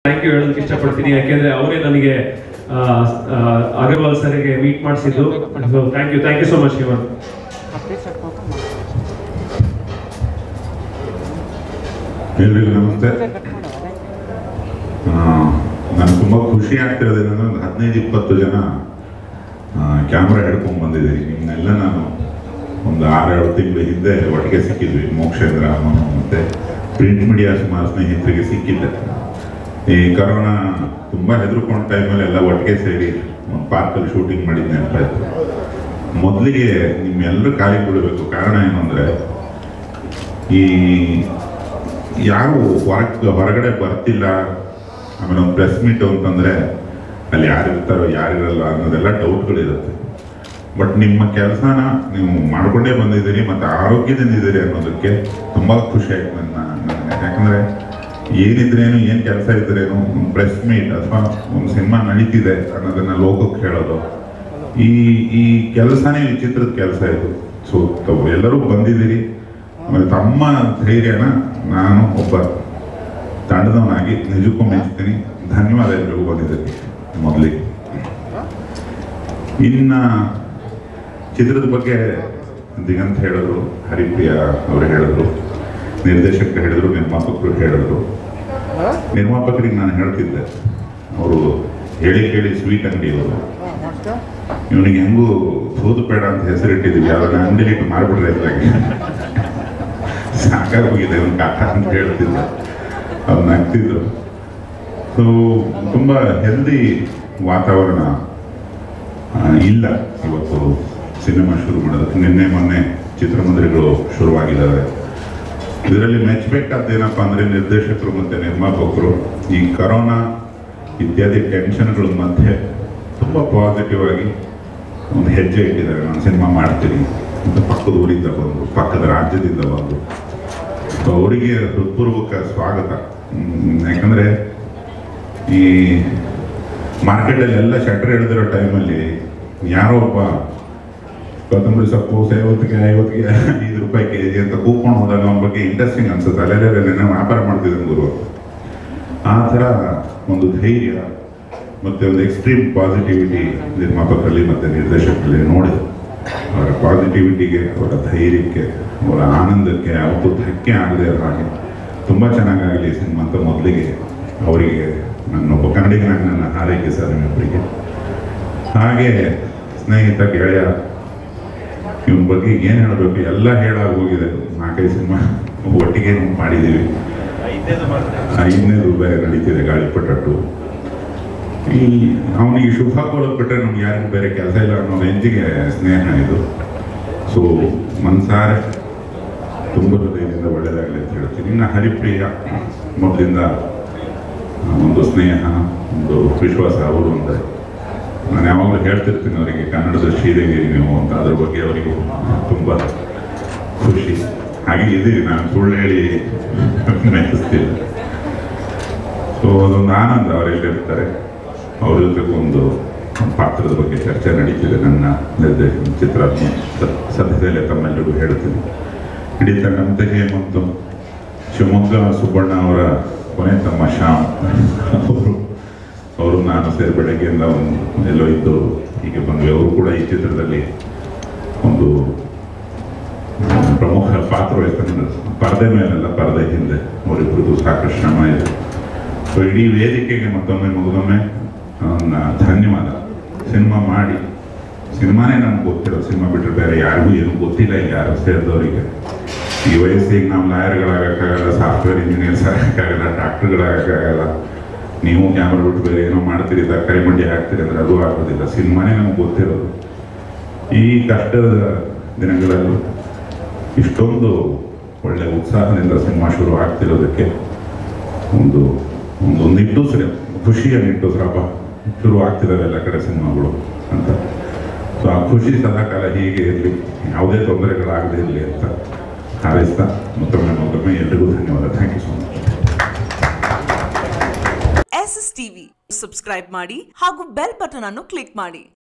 Thank you ಹೇಳೋದಕ್ಕೆ ಇಷ್ಟಪಡ್ತೀನಿ, ಯಾಕೆಂದ್ರೆ ಅವರೇ ನನಗೆ ಅಗರ್ವಾಲ್ ಸರ್ಗೆ ಮೀಟ್ ಮಾಡಿಸಿದ್ದು. So thank you so much Hemanth. ಎಲ್ರಿಗೂ ನಮಸ್ತೆ. ನಾನು ತುಂಬ ಖುಷಿ ಆಗ್ತಿರೋದೇನಂದ್ರೆ ಒಂದು 15-20 ಜನ ಕ್ಯಾಮ್ರಾ ಹಿಡ್ಕೊಂಡು ಬಂದಿದ್ದೀರಿ. ನಿಮ್ಮನ್ನೆಲ್ಲ ನಾನು ಒಂದು 6-7 ತಿಂಗಳ ಹಿಂದೆ ಒಟ್ಟಿಗೆ ಸಿಕ್ಕಿದ್ವಿ. ಮೋಕ್ಷೇಂದ್ರ, ಅಮ್ಮನು ಮತ್ತು ಪ್ರಿಂಟ್ ಮೀಡಿಯಾ ಸುಮಾರು ಸ್ನೇಹಿತರಿಗೆ ಸಿಕ್ಕಿದ್ದೆ. ಈ ಕರೋನಾ ತುಂಬ ಹೆದರ್ಕೊಂಡ ಟೈಮಲ್ಲಿ ಎಲ್ಲ ಒಟ್ಟಿಗೆ ಸೇರಿ ಒಂದು ಪಾರ್ಕಲ್ಲಿ ಶೂಟಿಂಗ್ ಮಾಡಿದ್ದು ನೆನಪಾಯ್ತು. ಮೊದಲಿಗೆ ನಿಮ್ಮೆಲ್ಲರೂ ಕಾಲಿಗೆ ಬಿಡಬೇಕು. ಕಾರಣ ಏನು ಅಂದರೆ, ಈ ಯಾರು ಹೊರಗಡೆ ಬರ್ತಿಲ್ಲ, ಆಮೇಲೆ ಒಂದು ಪ್ರೆಸ್ ಮೀಟು ಅಂತಂದರೆ ಅಲ್ಲಿ ಯಾರಿರ್ತಾರೋ ಯಾರಿರಲ್ಲ ಅನ್ನೋದೆಲ್ಲ ಡೌಟ್ಗಳಿರುತ್ತೆ. ಬಟ್ ನಿಮ್ಮ ಕೆಲಸನ ನೀವು ಮಾಡ್ಕೊಂಡೇ ಬಂದಿದ್ದೀರಿ ಮತ್ತು ಆರೋಗ್ಯದಿಂದಿದ್ದೀರಿ ಅನ್ನೋದಕ್ಕೆ ತುಂಬ ಖುಷಿ ಆಯ್ತು ನನಗೆ. ಯಾಕಂದರೆ ಏನಿದ್ರೇನು, ಏನು ಕೆಲಸ ಇದ್ರೇನು, ಒಂದು ಪ್ರೆಸ್ ಮೀಟ್ ಅಥವಾ ಒಂದು ಸಿನಿಮಾ ನಡೀತಿದೆ ಅನ್ನೋದನ್ನು ಲೋಕಕ್ಕೆ ಹೇಳೋದು, ಈ ಕೆಲಸನೇ ವಿಚಿತ್ರದ ಕೆಲಸ ಇದು. ಸೊ ಎಲ್ಲರೂ ಬಂದಿದ್ದೀರಿ. ಆಮೇಲೆ ತಮ್ಮ ಧೈರ್ಯನ ನಾನು ಒಬ್ಬ ತಂಡದವನಾಗಿ ನಿಜಕ್ಕೂ ಮೆಚ್ತೀನಿ. ಧನ್ಯವಾದ ಎಲ್ರಿಗೂ ಬಂದಿದ್ದೀರಿ. ಮೊದಲಿಗೆ ಇನ್ನು ಚಿತ್ರದ ಬಗ್ಗೆ ದಿಗಂತ್ ಹೇಳಿದ್ರು, ಹರಿಪ್ರಿಯಾ ಅವರು ಹೇಳಿದ್ರು, ನಿರ್ದೇಶಕರು ಹೇಳಿದ್ರು, ನಿರ್ಮಾಪಕರು ಹೇಳಿದ್ರು. ನಿರ್ಮಾಪಕರಿಗೆ ನಾನು ಹೇಳ್ತಿದ್ದೆ, ಅವರು ಹೇಳಿ ಕೇಳಿ ಸ್ವೀಟ್ ಅಂಗಡಿಯವರು, ಇವನಿಗೆ ಹೆಂಗೂ ಸೋದು ಬೇಡ ಅಂತ ಹೆಸರಿಟ್ಟಿದ್ದೀವಿ, ಅದನ್ನ ಅಂಗಡಿಲಿಟ್ಟು ಮಾರ್ಬಿಟ್ರೆ ಇದ್ದಾಗೆ ಸಾಕಾಗೋಗಿದೆ ಇವನ್ ಕಾಟ ಅಂತ ಹೇಳ್ತಿದ್ದೆ. ಅವ್ರು ನಗ್ತಿದ್ರು. ಸೊ ತುಂಬ ಹೆಲ್ದಿ ವಾತಾವರಣ ಇಲ್ಲ ಇವತ್ತು ಸಿನಿಮಾ ಶುರು ಮಾಡೋದಕ್ಕೆ. ನಿನ್ನೆ ಮೊನ್ನೆ ಚಿತ್ರಮಂದಿರಗಳು ಶುರುವಾಗಿದ್ದಾವೆ. ಇದರಲ್ಲಿ ಮೆಚ್ಚಬೇಕಾದ್ದೇನಪ್ಪ ಅಂದರೆ, ನಿರ್ದೇಶಕರು ಮತ್ತು ನಿರ್ಮಾಪಕರು ಈ ಕರೋನಾ ಇತ್ಯಾದಿ ಟೆನ್ಷನ್ಗಳ ಮಧ್ಯೆ ತುಂಬ ಪಾಸಿಟಿವ್ ಆಗಿ ಒಂದು ಹೆಜ್ಜೆ ಇಟ್ಟಿದ್ದಾರೆ. ನಾನು ಸಿನಿಮಾ ಮಾಡ್ತೀನಿ ಅಂತ ಪಕ್ಕದ ಊರಿಂದ ಬಂದು, ಪಕ್ಕದ ರಾಜ್ಯದಿಂದ ಬಂದು, ಸೊ ಅವರಿಗೆ ಹೃತ್ಪೂರ್ವಕ ಸ್ವಾಗತ. ಯಾಕಂದರೆ ಈ ಮಾರ್ಕೆಟಲ್ಲಿ ಎಲ್ಲ ಶಟ್ರ್ ಹಿಡಿದಿರೋ ಟೈಮಲ್ಲಿ ಯಾರೋ ಒಬ್ಬ ಕೊತ್ತಂಬರಿ ಸೊಪ್ಪು 50 ರೂಪಾಯಿ KG ಅಂತ ಕೂತ್ಕೊಂಡು ಹೋದಾಗ ಅವನ ಬಗ್ಗೆ ಇಂಟ್ರೆಸ್ಟಿಂಗ್ ಅನ್ಸುತ್ತೆ. ಅಲ್ಲೆಲ್ಲ ವ್ಯಾಪಾರ ಮಾಡ್ತಿದ್ದಾನೆ ಗುರು. ಆ ಥರ ಒಂದು ಧೈರ್ಯ ಮತ್ತು ಒಂದು ಎಕ್ಸ್ಟ್ರೀಮ್ ಪಾಸಿಟಿವಿಟಿ ನಿರ್ಮಾಪಕರಲ್ಲಿ ಮತ್ತು ನಿರ್ದೇಶಕರಲ್ಲಿ ನೋಡಿದೆ. ಅವರ ಪಾಸಿಟಿವಿಟಿಗೆ, ಅವರ ಧೈರ್ಯಕ್ಕೆ, ಅವರ ಆನಂದಕ್ಕೆ ಯಾವತ್ತೂ ಧಕ್ಕೆ ಆಗದೆ ಇರೋ ಹಾಗೆ ತುಂಬ ಚೆನ್ನಾಗಾಗಲಿ ಸಿನಿಮಾ ಅಂತ ಮೊದಲಿಗೆ ಅವರಿಗೆ ನನ್ನೊಬ್ಬ ಕನ್ನಡಿಗನಾಗಿ ನನ್ನ ಹಾರೈಕೆ ಸರ್ ನಿಮ್ಮಿಬ್ಬರಿಗೆ. ಹಾಗೆ ಸ್ನೇಹಿತ ಗೆಳೆಯ ಇವನ ಬಗ್ಗೆ ಏನು ಹೇಳಬೇಕು, ಎಲ್ಲ ಹೇಳಾಗೋಗಿದೆ. 4-5 ಸಿನಿಮಾ ಒಟ್ಟಿಗೆ ಮಾಡಿದ್ದೀವಿ. 5ನೇದು ಬೇರೆ ನಡೀತಿದೆ, ಗಾಳಿಪಟ. ಈ ಅವನಿಗೆ ಶುಭ ಕೊಡೋದು ಬಿಟ್ಟರೆ ನಮ್ಗೆ ಯಾರಿಗೂ ಬೇರೆ ಕೆಲಸ ಇಲ್ಲ ಅನ್ನೋ ರೇಂಜಿಗೆ ಸ್ನೇಹ ಇದು. ಸೊ ಮನ್ಸಾರೆ ತುಂಬ ಹೃದಯದಿಂದ ಒಳ್ಳೆಯದಾಗಲಿ ಅಂತ ಹೇಳ್ತೀನಿ. ಇನ್ನು ಹರಿಪ್ರಿಯ ಮೊದಲಿಂದ ಒಂದು ಸ್ನೇಹ, ಒಂದು ವಿಶ್ವಾಸ ಅವರು ಅಂದರೆ ನಾನು ಯಾವಾಗಲೂ ಹೇಳ್ತಿರ್ತೀನಿ ಅವರಿಗೆ, ಕನ್ನಡದ ಶ್ರೀದೇವಿ ನೀವು ಅಂತ. ಅದ್ರ ಬಗ್ಗೆ ಅವರಿಗೂ ತುಂಬ ಖುಷಿ. ಹಾಗೆ ಇದ್ದೀರಿ, ನಾನು ಸುಳ್ಳು ಹೇಳಿ ಮೆಚ್ಚಿಸ್ತೀನಿ. ಸೊ ಅದೊಂದು ಆನಂದ ಅವರೆಲ್ಲಿರ್ತಾರೆ. ಅವ್ರ ಜೊತೆ ಒಂದು ಪಾತ್ರದ ಬಗ್ಗೆ ಚರ್ಚೆ ನಡೀತಿದೆ. ನನ್ನ ನಿರ್ದೇಶನ ಚಿತ್ರ ಸದ್ಯದಲ್ಲೇ ತಮ್ಮೆಲ್ಲರಿಗೂ ಹೇಳ್ತೀನಿ. ಇಡೀ ತಂಡಂತೆ ಹೇಮಂತ್, ಶಿವಮೊಗ್ಗ ಸುಬ್ಬಣ್ಣ ಅವರ ಕೊನೆ ತಮ್ಮ ಶ್ಯಾಮ್ ಅವರು ನಾನು ಸೇರಿ ಬೆಳಗ್ಗೆಯಿಂದ ಎಲ್ಲೋ ಇದ್ದವರು ಹೀಗೆ ಬಂದ್ವಿ. ಅವರು ಕೂಡ ಈ ಚಿತ್ರದಲ್ಲಿ ಒಂದು ಪ್ರಮುಖ ಪಾತ್ರ ವಹಿಸ್ತಾರೆ. ಪರದೆ ಮೇಲೆಲ್ಲ, ಪರದೆ ಹಿಂದೆ ಅವರಿಬ್ಬರದು ಸಾಕಷ್ಟು ಶ್ರಮ ಇದೆ. ಸೊ ಇಡೀ ವೇದಿಕೆಗೆ ಮತ್ತೊಮ್ಮೆ ಧನ್ಯವಾದ. ಸಿನಿಮಾ ಮಾಡಿ, ಸಿನಿಮಾನೇ ನನಗೆ ಗೊತ್ತಿರೋ, ಸಿನಿಮಾ ಬಿಟ್ಟರೆ ಬೇರೆ ಯಾರಿಗೂ ಏನೂ ಗೊತ್ತಿಲ್ಲ. ಇಲ್ಲಿ ಯಾರು ಸೇರಿದವರಿಗೆ ಈ ವಯಸ್ಸಿಗೆ ನಾವು ಲಾಯರ್ಗಳಾಗಕ್ಕಾಗಲ್ಲ, ಸಾಫ್ಟ್ವೇರ್ ಇಂಜಿನಿಯರ್ಸ್ ಆಗೋಕ್ಕಾಗಲ್ಲ, ಡಾಕ್ಟರ್ಗಳಾಗಕ್ಕಾಗಲ್ಲ. ನೀವು ಕ್ಯಾಮ್ರಾ ಬಿಟ್ಟು ಬೇರೆ ಏನೋ ಮಾಡ್ತೀರಿ, ತರಕಾರಿ ಮಂಡಿ ಹಾಕ್ತೀರಿ ಅಂದರೆ ಅದು ಆಗೋದಿಲ್ಲ. ಸಿನಿಮಾನೇ ನಮ್ಗೆ ಗೊತ್ತಿರೋದು. ಈ ಕಷ್ಟದ ದಿನಗಳಲ್ಲಿ ಇಷ್ಟೊಂದು ಒಳ್ಳೆಯ ಉತ್ಸಾಹದಿಂದ ಸಿನಿಮಾ ಶುರು ಆಗ್ತಿರೋದಕ್ಕೆ ಒಂದು ನಿಟ್ಟುಸಿರು, ಖುಷಿಯ ನಿಟ್ಟುಸಿರಪ್ಪ, ಶುರು ಆಗ್ತಿದ್ದಾವೆ ಎಲ್ಲ ಕಡೆ ಸಿನಿಮಾಗಳು ಅಂತ. ಸೊ ಆ ಖುಷಿ ಸದಾಕಾಲ ಹೀಗೆ ಇರಲಿ, ಯಾವುದೇ ತೊಂದರೆಗಳಾಗದೇ ಇರಲಿ ಅಂತ ಹಾರೈಸ್ತಾ ಮತ್ತೊಮ್ಮೆ ಎಲ್ರಿಗೂ ಧನ್ಯವಾದ. Thank you so much. SSTV subscribe ಮಾಡಿ ಹಾಗೂ ಬೆಲ್ ಬಟನ್ ಅನ್ನು ಕ್ಲಿಕ್ ಮಾಡಿ.